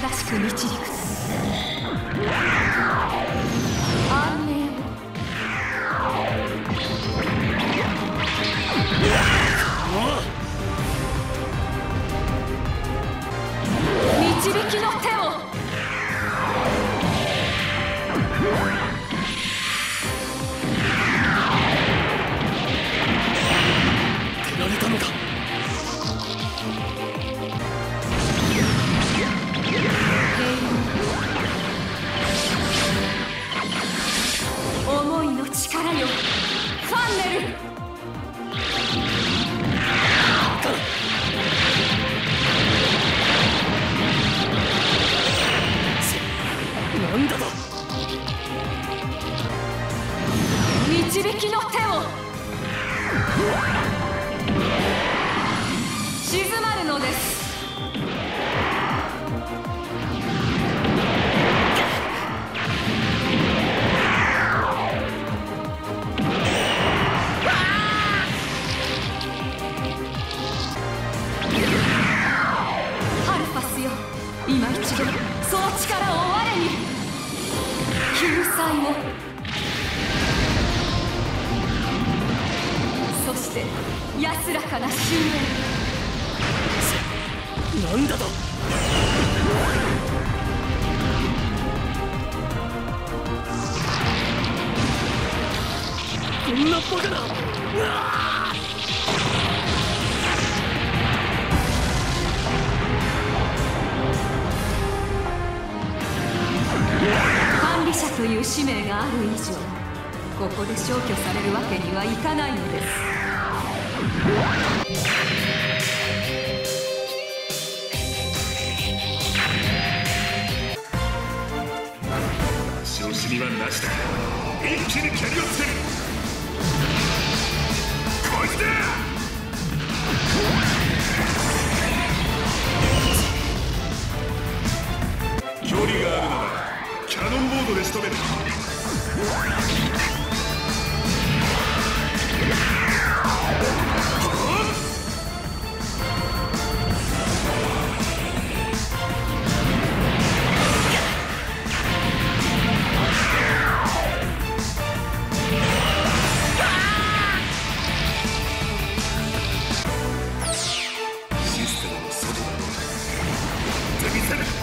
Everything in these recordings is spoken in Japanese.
正しく導く。安寧を。導きの手を。 手られたのだ。 思いの力よ、ファンネル。 なんだと。 導きの手を。静まるのです。ハルファスよ、今一度その力を我に。救済を。そして安らかな深淵。 なんだと。こんなバカな。 管理者という使命がある以上、ここで消去されるわけにはいかないのです。 足惜しみはなしだ。一気に蹴りをつける。こいつだ。距離があるならキャノンボードで仕留める。システムの外だ。見せる。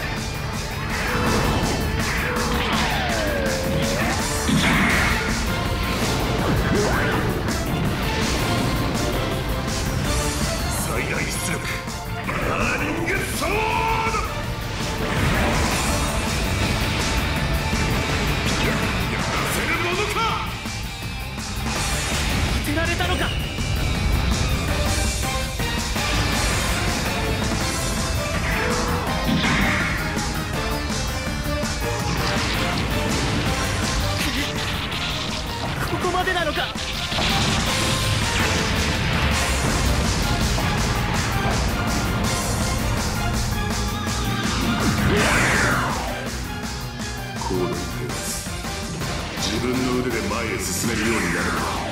最大出力バーニングソード。やらせるものか。 当てられたのか。ここまでなのか。 コードに頼らず自分の腕で前へ進めるようになる。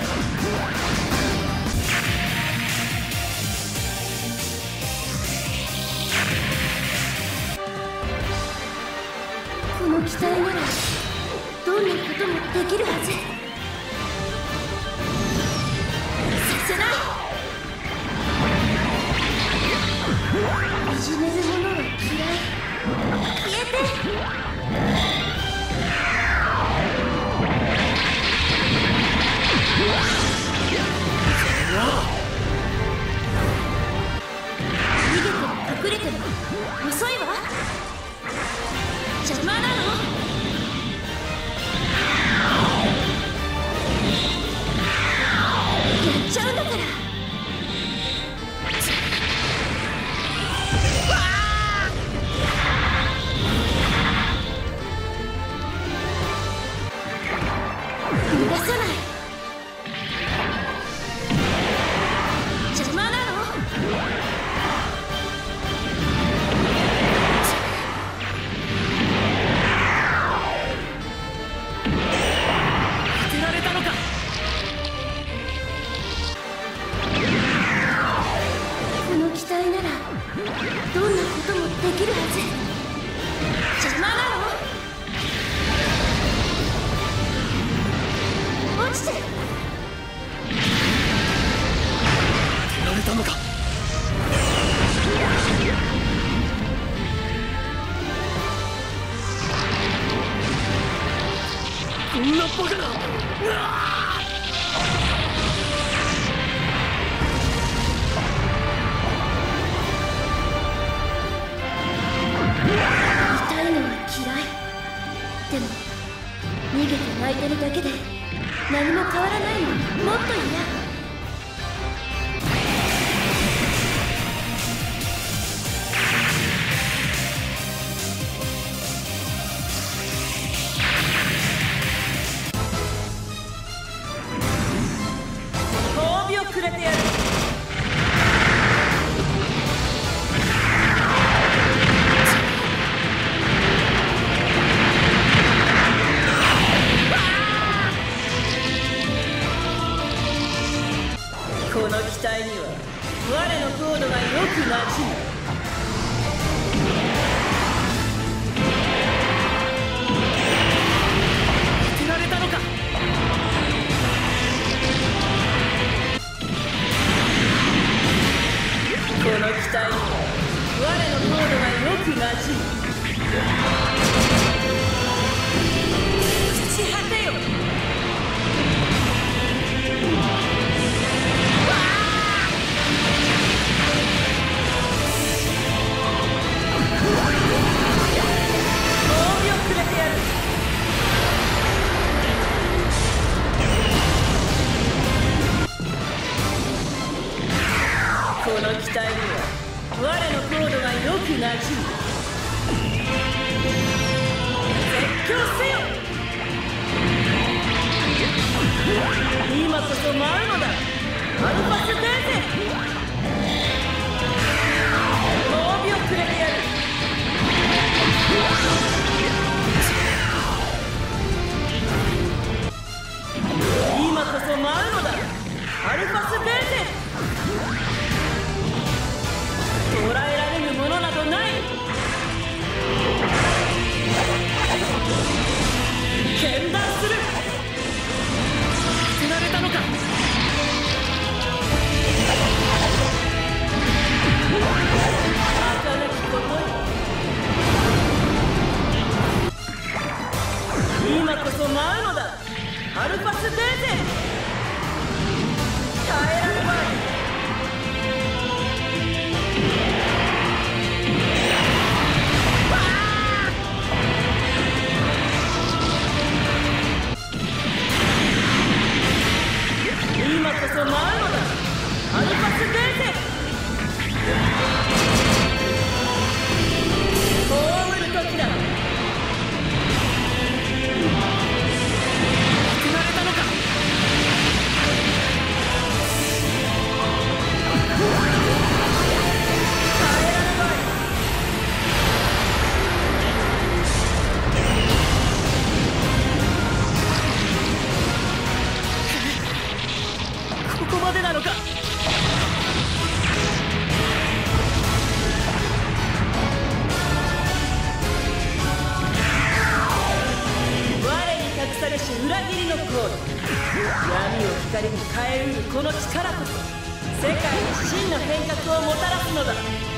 この機体ならどんなこともできるはず。させない。いじめる者は嫌い。消えて。逃げても隠れても遅いわ。邪魔なの。やっちゃうんだから。逃がさない。邪魔なの。 邪魔なの。落ちて。 やられたのか。こんなバカな。 痛いのは嫌い。でも逃げて泣いてるだけで何も変わらないの。もっと嫌。 褒美をくれてやる。この機体には我のコードがよくなじむ。 捨てられたのか。 この機体には我のコードがよくなじむ。朽ち果てよ。褒美をくれてやる。この機体には我のコードがよくなじむ。絶叫せよ。今こそ舞うのだ、アルファステーゼ。褒美をくれてやる。今こそ舞うのだ、アルファステーゼ。捕らえられぬものなどない。剣断する。 捨てられたのか。 儚きことよ。今こそ舞うのだ、アルファステーゼ。耐えられまい。今こそ舞うのだ、アルファステーゼ。葬る時だ。 捨てられたのか。 耐えられまい。 ここまでなのか。 我に隠されし裏切りのコード。闇を光に変えうるこの力こそ世界に真の変革をもたらすのだ。